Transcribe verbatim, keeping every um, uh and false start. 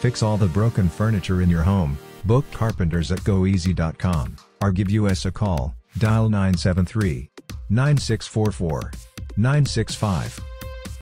Fix all the broken furniture in your home. Book Carpenters at Gooezy dot com, or give us a call, dial nine seven three, nine six four four, nine six five.